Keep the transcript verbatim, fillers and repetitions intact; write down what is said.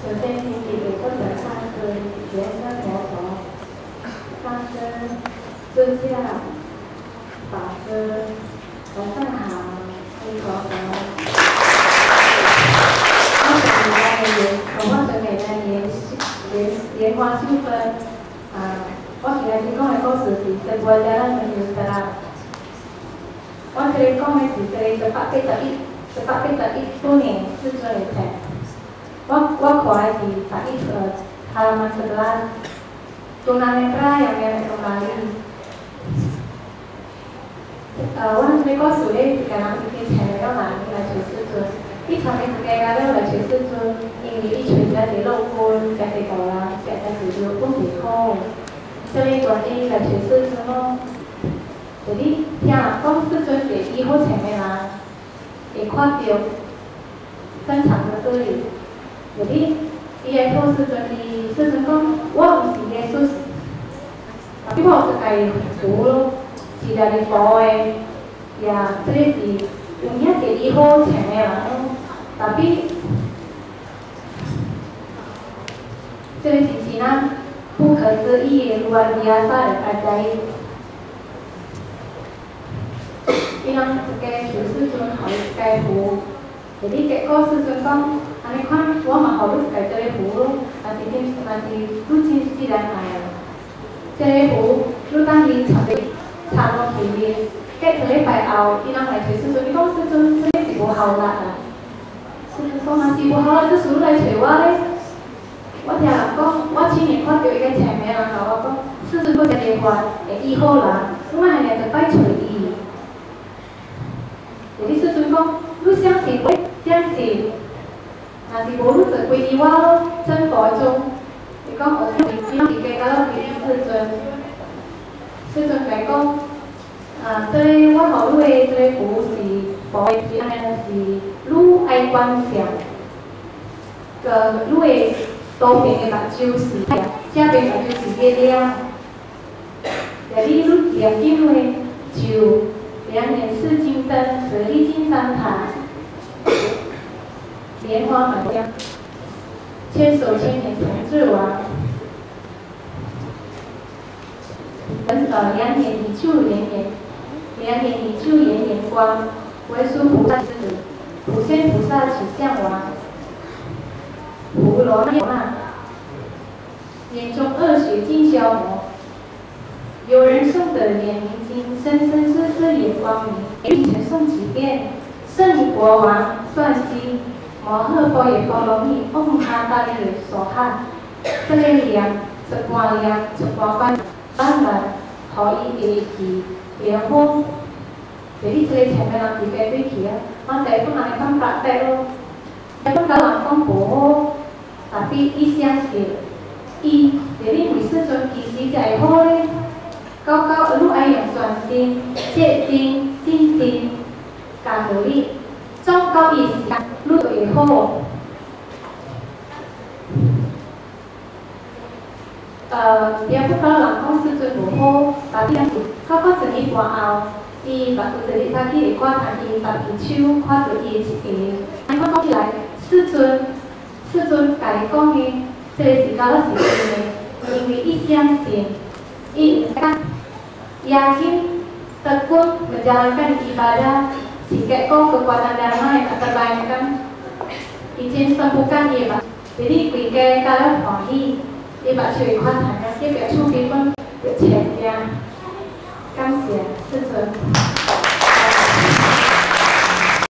首先，请几位各等上师、学生佛陀、上师、尊驾、法师、和尚好，阿弥陀佛。我准备的莲，我准备的莲莲莲花秀分，啊，我今日先讲的故事是《佛家人的牛仔啦》。我这里讲的是这里十八八十一、十八八十一多年世尊的册。我我看的是十一呃halaman sebelas tunanetra yang nenek kembali. Uh, 我这个数列是跟人以前的人来求世尊，以前的世界个人来求世尊，因为以前在是老官，在是高人，在是有本地好，所以关于来求世尊咯。就是听人讲世尊是以后前的人，会看到正常的对立。就是，伊个托世尊，伊世尊讲，我毋是耶稣，比我一家扶咯，是来哩扶的，也这个是有影是以好前的人咯，但比这个是是咱不可思议的如来菩萨的阿在，伊人一家求世尊，互伊一家扶，就是结果世尊讲。安尼看，我嘛互你家这个符咯，但是真但是愈真自然来啊。这个符，愈当伊插咧插落去面，隔一礼拜后，伊人来找师尊，伊讲师尊，这个是无效力啊。师尊讲啊，是无效力，这师来找我咧。我听人讲，我前年看到一个前面人甲我讲，师尊嗰只电话会医好人，我嘛系就摆找伊。就是师尊讲，愈相信我，相信。若是无，你就皈依我咯，真佛宗。伊讲学生伊自家甲咱皈依世尊，世尊甲讲，啊，这个我互你的这个符是佛的，是安尼是愈爱观想，个愈的多边的目睭是正边目睭是月亮，也你愈念经的就两眼四金灯，舍利金三台。莲花满江，千手千眼同治王，本少两眼以救连眼，两眼以救炎炎光，为诸菩萨之子，普贤菩萨起相王，普罗那那，眼中恶血尽消磨。有人诵得眼明经，生生世世眼光明，并且诵几遍，圣女国王算经。摩诃波耶波罗蜜，嗡哈达利娑哈，这个量一半量一半半，当然，互伊会去莲花。就是这个前面人自家对去啊，我第一本人讲白白咯，第一本甲人讲无好，但比伊相信，伊就是为世尊其实才会好咧。到到愈爱用全心、切心、信心，加努力。总到伊时间，愈会好。呃，也不讲人讲世尊无好，但是到到一年半后，伊目睭就是早起会看看伊十只手，看到伊的一个。安我讲起来，世尊，世尊家己讲的，这个是假是真的，因为伊相信，伊有讲yakin tekun menjalankan ibadah. Jika kau kekuatan dharma yang terbayangkan izin sembuhkan dia, jadi jika kalau hoki dia baca kuat hanya dia bercuci pun bercakap, 感谢世尊。